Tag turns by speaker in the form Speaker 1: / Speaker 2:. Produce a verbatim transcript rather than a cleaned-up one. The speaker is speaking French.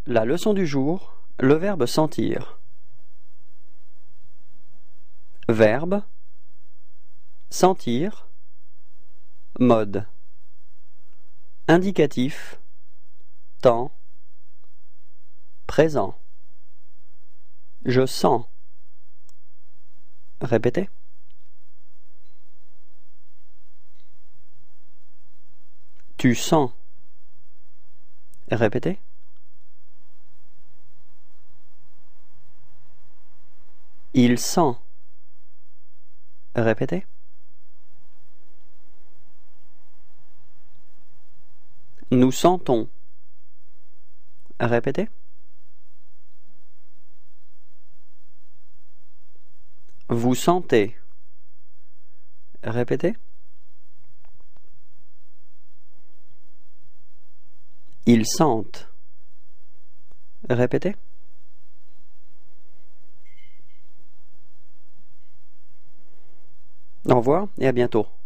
Speaker 1: La leçon du jour, le verbe sentir. Verbe, sentir, mode. Indicatif, temps, présent. Je sens. Répétez. Tu sens. Répétez. Il sent. Répétez. Nous sentons. Répétez. Vous sentez. Répétez. Ils sentent. Répétez. Au revoir et à bientôt.